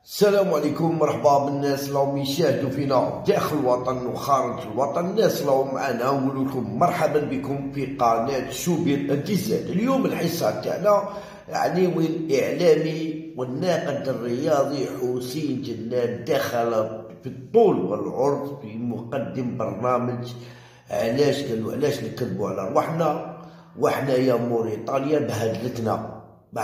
السلام عليكم، مرحبا بالناس اللي راهم يشاهدوا فينا داخل الوطن وخارج الوطن. الناس اللي راهم معنا نقول لكم مرحبا بكم في قناه شوبير التزاد. اليوم الحصه تاعنا يعني وين الاعلامي والناقد الرياضي حسين جناد دخل في الطول والعرض في مقدم برنامج. علاش قالوا علاش نكذبوا على رواحنا وحنايا موريتانيا بهدلتنا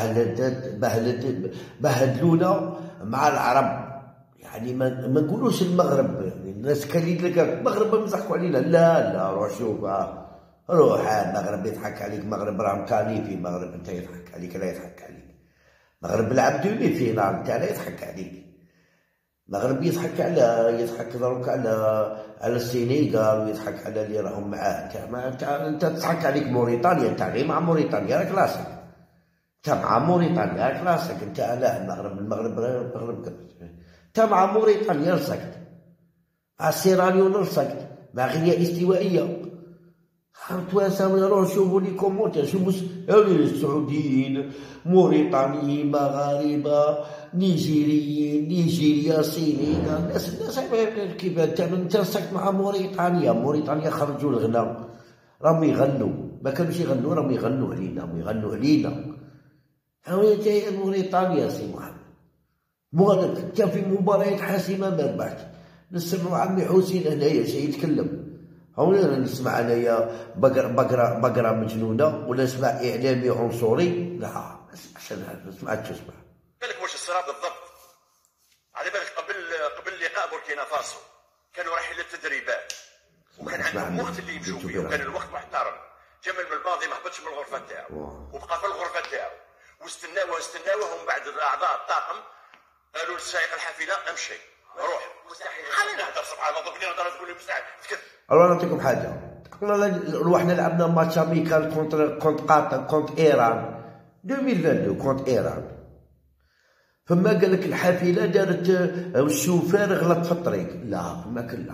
بهدلونا مع العرب. يعني ما نقولوش المغرب، يعني الناس كاين لك المغرب يضحكوا علينا. لا روح شوف، روح المغرب يضحك عليك. المغرب راه مكاني في المغرب، انت يضحك عليك لا يضحك عليك. المغرب لعب دومي فينال، انت لا يضحك عليك. المغرب يضحك دروك على السينيغال ويضحك على اللي راهم معاه. انت تضحك عليك موريتانيا، انت غير مع موريتانيا راك راسك. انت مع موريتانيا راك راسك. انت لا المغرب انت مع موريتانيا رسكت، مع سيراليون رسكت، مع غينيا استوائيه. توانسه روحوا شوفوا لي كومونتير، شوفوا السعوديين، موريتانيين، مغاربه، نيجيريين، نيجيريا، سينيغال، الناس كيف انت رسكت مع موريتانيا خرجوا الغنى، راهم يغنوا. ما كانوش يغنوا، راهم يغنوا علينا. هاهي جايه موريتانيا سي محمد. كان في مباريات حاسمه ما ربحتش. نسمعوا عمي حسين هنايا شي يتكلم، هاونا نسمع انايا بقره مجنونه ولا نسمع اعلامي عنصري. لا ما نسمعش انا، ما سمعتش. اسمع بالك واش الصراحه بالضبط. على بالك قبل لقاء بوركينا فاسو كانوا رايحين للتدريبات وكان عندهم وقت اللي يمشوا فيه وكان الوقت محترم. جمال بالماضي ما هبطش من الغرفه تاعو وبقى في الغرفه تاعو واستناوه ومن بعد اعضاء الطاقم قالوا للسائق الحافله امشي روح. مستحيل خلينا نهضر سبحان الله. دوك اللي نهضر تقول لي مستحيل تكذب. الله نعطيكم حاجه. روحنا لعبنا ماتش اميكال كونت ايران 2022 كونت ايران. فما قال لك الحافله دارت الشوفير غلط في الطريق. لا فما كلا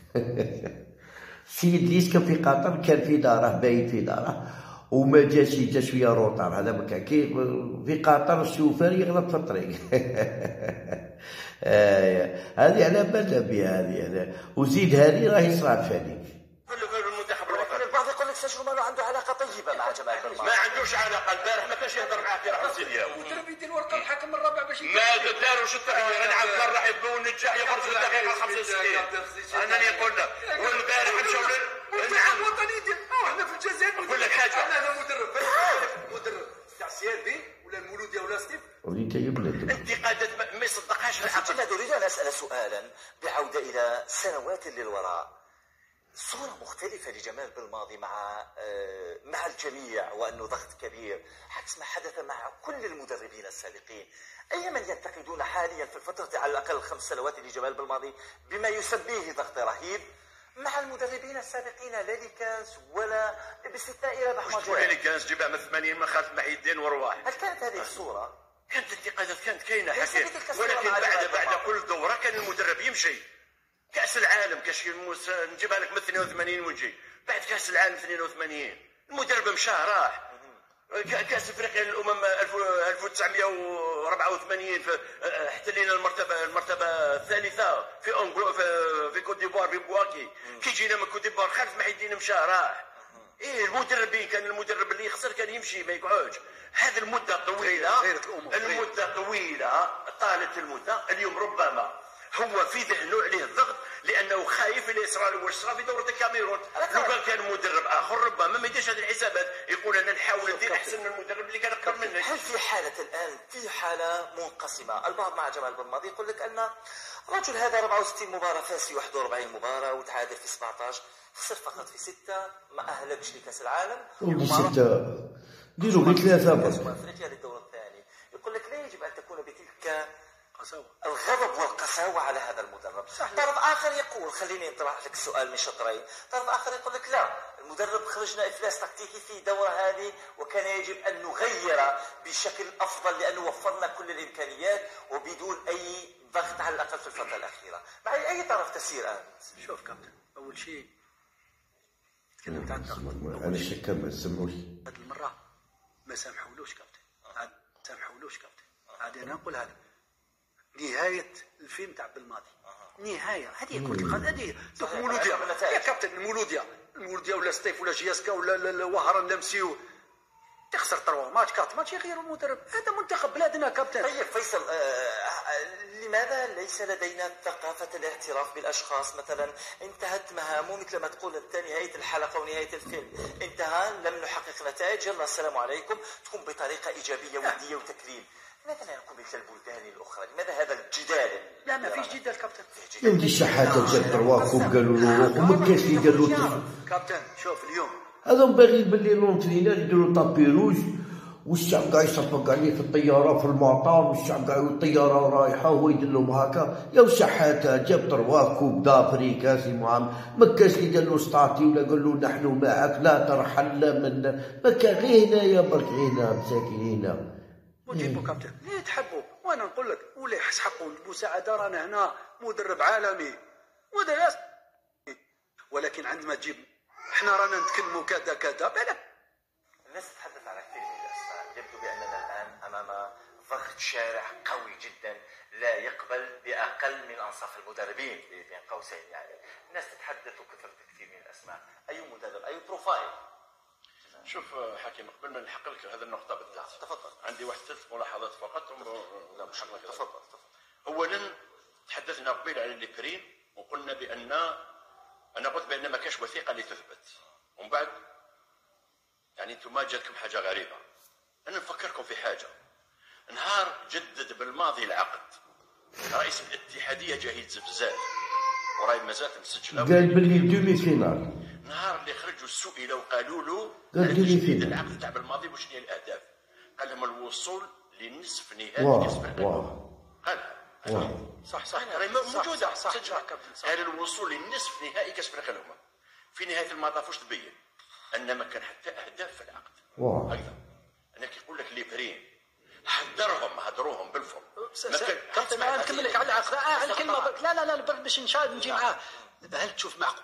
السيد اللي يسكن في قطر كان في داره، بايت في داره وما جا شويه روطار. هذا ما كان كي في قطر الشوفير يغلط في الطريق هذه على بالنا بها هذه. وزيد هذه راهي صرات فانيك. المنتخب الوطني البعض يقول لك سجل مالو عنده علاقه طيبه مع جمال بالماضي. ما عندوش علاقه. البارح ما كانش يهضر معاه في راح سيديا ودرب يدير ورقه الحكم الرابع باش ما داروش التغيير. انا عارف راح يبدو النجاح يخرج في الدقيقه 65. انني نقول لك والبارح مشاو نعم وطني يدير احنا في الجزائر. نقول لك حاجه، انا مدرب تاع سيادي ولا المولوديه ولا ستيف. وليت يا بلاد انتقادات ما يصدقهاش العقل. لا اريد ان اسال سؤالا بعوده الى سنوات للوراء. صورة مختلفة لجمال بالماضي مع الجميع، وأنه ضغط كبير عكس ما حدث مع كل المدربين السابقين. أي من ينتقدون حاليا في الفترة على الأقل 5 سنوات لجمال بالماضي بما يسميه ضغط رهيب مع المدربين السابقين، لا لكاس ولا باستثناء رابح مجال. تقول لي كاس جبع من 80 من خالد محي الدين ورواح. هل كانت هذه الصورة؟ كانت انتقادات كانت كاينة حكيت، ولكن بعد كل دورة كان المدرب يمشي. كأس العالم نجيبها لك من 82 ونجي بعد كأس العالم 82 المدرب مشى راح. كأس افريقيا للأمم 1984 احتلينا المرتبة الثالثة في كوت ديفوار في بواكي. كي جينا من كوت ديفوار خالد محي الدين مشى راح. المدربين كان المدرب اللي يخسر كان يمشي ما يقعدش. هذه المدة طويلة طالت المدة. اليوم ربما هو في ذهنه عليه الضغط لانه خايف اللي يصرى في دوره الكاميرون. لو كان مدرب اخر ربما ما يديرش هذه الحسابات، يقول انا نحاول ندير احسن من المدرب اللي كان اكثر منك. هل في حاله الان في حاله منقسمه؟ البعض مع جمال بالماضي يقول لك ان الرجل هذا 64 مباراه فاز في 41 مباراه وتعادل في 17، خسر فقط في 6، ما اهلكش لكاس العالم. ديروا بثلاثه بس افريقيا للدور الثاني. يقول لك لا يجب ان تكون بتلك الغضب والقساوة على هذا المدرب. طرف آخر يقول، خليني انطرح لك السؤال من شطرين، طرف آخر يقول لك لا، المدرب خرجنا إفلاس تكتيكي في الدورة هذه وكان يجب أن نغير بشكل أفضل لأنه وفرنا كل الإمكانيات وبدون أي ضغط على الأقل في الفترة الأخيرة. مع أي طرف تسير أنت؟ شوف كابتن، أول شيء تكلمت عن الضغط. انا الشكا ما نسموش هذه المرة ما سامحولوش كابتن. عاد سامحولوش كابتن. عاد أنا نقول هذا نهايه الفيلم تاع بالماضي. نهايه هذه كره القدم، هذه دوك المولوديه يا كابتن، المولوديه ولا ستيف ولا جياسكا ولا وهران لمسيو تخسر 3 ماتش 4 ماتش يغيروا المدرب. هذا منتخب بلادنا كابتن. طيب فيصل، لماذا ليس لدينا ثقافة الاعتراف بالأشخاص؟ مثلا انتهت مهامه مثل ما تقول انت نهاية الحلقة ونهاية الفيلم انتهى، لم نحقق نتائج، يلا السلام عليكم، تكون بطريقة إيجابية ودية وتكريم. لماذا لا نكون مثل البلدان الأخرى؟ لماذا هذا الجدال؟ لا ما فيش جدال كابتن. يمدي الشحاتة جات 3 كوب قالوا له روح وما كاش اللي قالوا له كابتن. شوف اليوم هذوم باغيين باللي لونترينور يديروا طابي روج والشعب قاعد يصفق عليه في الطياره في المطار، والشعب قاعد الطياره رايحه وهو يدير لهم هكا. يا شحاته جاب 3 كوب دافري كاسي معام، ما كاش اللي قال له ستاتي ولا قال له نحن معك لا ترحل لا منا، ما كان غير هنايا برك هنا مساكين هنا وجيبوا كابتن اللي تحبوا. وانا نقول لك ولا يحقوا المساعده، رانا هنا مدرب عالمي مدرب، ولكن عندما تجيب احنا رانا نتكلموا كذا كذا بالك. الناس تتحدث على كثير من الأسماء، يبدو بأننا الآن أمام ضغط شارع قوي جدا لا يقبل بأقل من أنصاف المدربين بين قوسين. يعني الناس تتحدث وكثرت كثير من الأسماء، أي مدرب أي بروفايل؟ شوف حكيم، قبل ما نحق لك هذه النقطة بالذات تفضل، عندي 3 ملاحظات فقط. تفضل. أولا تحدثنا قبيل على البريم وقلنا بأن أنا قلت بأن ما كاش وثيقة لتثبت، ومن بعد يعني انتم ما جاتكم حاجه غريبه. انا نفكركم في حاجه، نهار جدد بالماضي العقد رئيس الاتحاديه جهيد زفزاف وراي مازالت مسجله، قال باللي دومي فينال. نهار اللي خرجوا السئله وقالوا له قال تجديد العقد تاع بالماضي واش هي الاهداف؟ قال لهم الوصول لنصف نهائي كاس العالم. قالها صح راهي موجوده صح. قال الوصول لنصف نهائي كاس العالم. في نهايه المطاف واش تبين؟ ان ما كان حتى اهداف في العقد. ايضا انا كيقول لك لي برين هدروهم بالفم. كابتن انا نكمل لك على العقد الكلمه. لا باش نجي معاه. هل تشوف معقول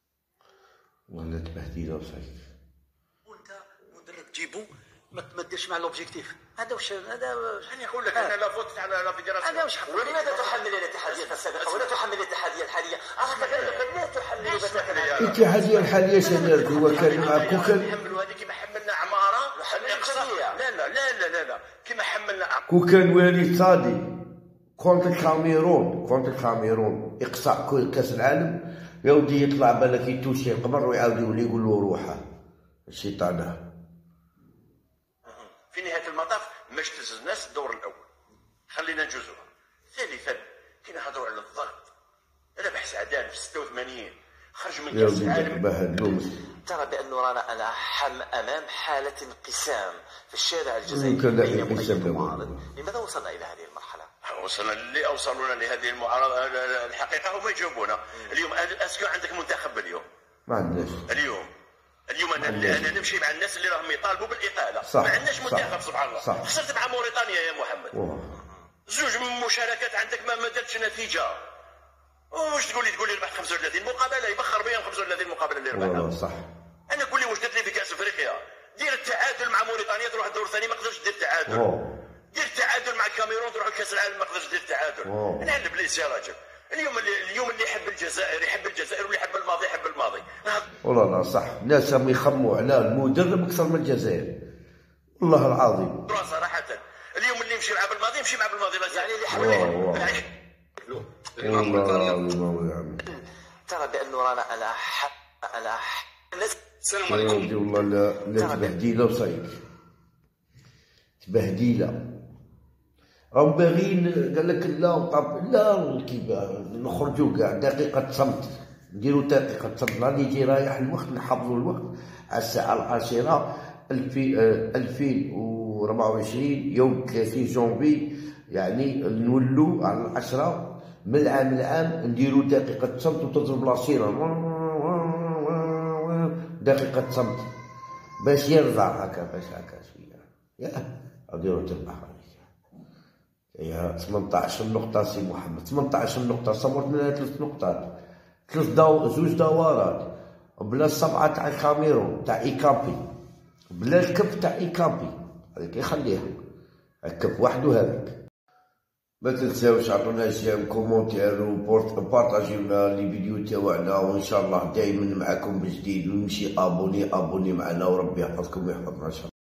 ولا تبهديله وصايك وانت مدرب تجيبو ما ديرش مع لوبجيكتيف؟ هذا واش انا نقول لك انا لا فوت على لا فيدراسيون. هذا واش ولماذا تحمل الاتحاديه السابقه ولا تحمل الاتحاديه الحاليه؟ لا تحمل الاتحاديه الحاليه سنرد هو كان معك نحملوا هذه كيما حملنا عماره لا كيما حملنا كان وليد صادي كونت الكاميرون اقصاء كاس العالم يا ودي يطلع بالك يتوشي القمر ويعاود يولي يقول له روحه الشيطانه. في نهايه المطاف ما اجتزناش الدور الاول، خلينا نجوزوها. ثالثا كي نهضروا على الضغط، انا بحث عدال في 86 خرج من كاس العالم. ترى بأنه رانا أمام حالة انقسام في الشارع الجزائري بين مؤيد ومعارض. لماذا وصلنا إلى هذه المرحلة؟ وصلنا اللي أوصلونا لهذه المعارضة الحقيقة هم يجاوبونا. اليوم أسكو عندك منتخب اليوم؟ ما عندناش. اليوم أنا نمشي مع الناس اللي راهم يطالبوا بالإقالة. ما عندناش منتخب سبحان الله. خسرت مع موريتانيا يا محمد. 2 مشاركات عندك ما درتش نتيجة. واش تقول لي ربحت 35 مقابله يبخر بهم 35 مقابله اللي ربحها. صح. انا قول لي واش درت لي في كاس افريقيا؟ دير التعادل مع موريتانيا تروح الدور الثاني ما قدرتش دير التعادل. دير التعادل مع الكاميرون تروح لكاس العالم ما قدرتش دير التعادل. انا على بليس يا راجل. اليوم اللي يحب الجزائر يحب الجزائر، واللي يحب الماضي يحب الماضي. والله صح، الناس راهم يخموا على المدرب اكثر من الجزائر. والله العظيم. صراحه اليوم اللي يمشي مع بالماضي يمشي مع بالماضي، يعني اللي يحب ترى بأنه رانا السلام عليكم. والله لا تبهديله وصايك تبهديله. راهم باغيين قال لك لا كيما نخرجوا كاع دقيقة صمت، نديروا دقيقة صمت نهار يجي رايح الوقت نحافظوا الوقت على الساعة 10 2024 يوم 30 جونفي، يعني نولوا على 10 من العام نديروا دقيقة صمت وتضرب لاسيرة دقيقة صمت باش يرضع هكا باش هكا شوية يا نديروا تربح يا 18 نقطة سي محمد. 18 نقطة صورت منها 3 نقطات 2 دورات بلا 7 تاع الكاميرون تاع إيكامبي بلا الكف تاع إيكامبي هذاك يخليها الكف وحده هذاك ما تنساوش عطونا جيم كومونتير وبارطاجيونا لي فيديو تاوعنا، وان شاء الله دائما معكم بجديد، ونمشي ابوني معنا، وربي يحفظكم ويحفظنا ان شاء الله.